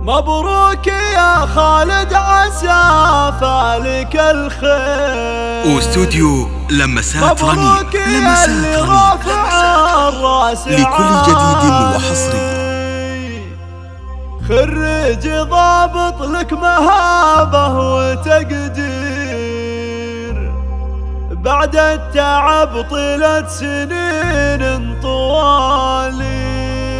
مبروك يا خالد عسى فالك الخير. واستوديو لمسات رني. مبروك يا اللي رافع الراس لكل جديد وحصري. خريج ضابط لك مهابة وتقدير، بعد التعب طيلة سنين طوالي.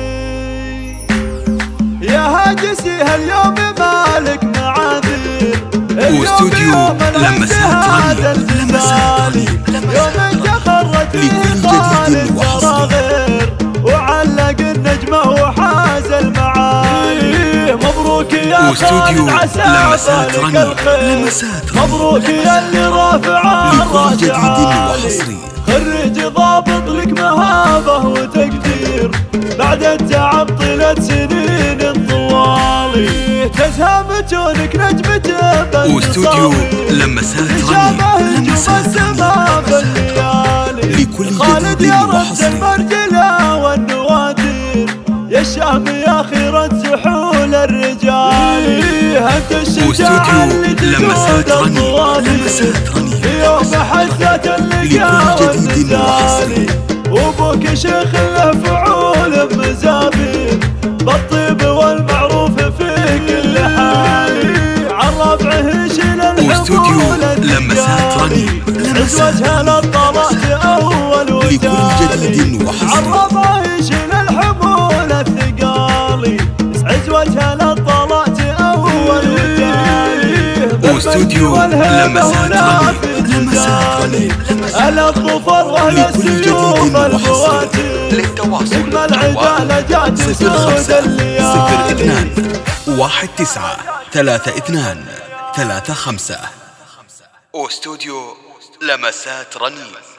يا هاجسي هاليوم مالك معاذير، واستوديو لمسات رني. يوم تخرج في خالد صغير وعلق النجمة وحاز المعالي. مبروك يا خالد عسى فالك الخير. مبروك يا اللي رافع الراس عالي. خريج ضابط لك مهابة وتقدير، بعد التعب طيلة سنين طوالي. تزهى متونك نجمة بنت واستوديو لمسات رني. لمسات رني لكل خالد جديد يا رمز وحصري. المرجلة والنوادر، يا الشهم يا خيرة سحول الرجال. انت الشجاعة اللي تسود الطوالي، يوم حزة اللقاء والنزال. وابوك شيخ له فعول مزابي، بالطيب والمعروف في كل حال. عالربعه شيل الحمول الثقالي، عز وجه للطلعت اول وتالي. عالربعه شيل الحمول الثقالي، عز وجه للطلعت اول وتالي. واستوديو لمسات رني. ألا الظفر وأهل السيوف البواتي، نجم العدالة جات سود الليالي. 1932 35. واستوديو لمسات رني.